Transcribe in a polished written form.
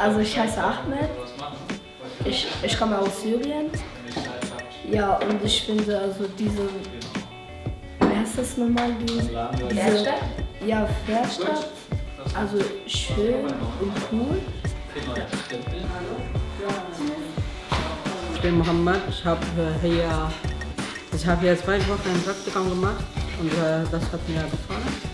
Also ich heiße Ahmed, ich komme aus Syrien. Ja, und ich finde also wie heißt das nochmal? Fährstadt? Ja, Fährstadt. Also schön und cool. Ich bin Mohammed, ich habe hier 2 Wochen ein Praktikum gemacht und das hat mir gefallen.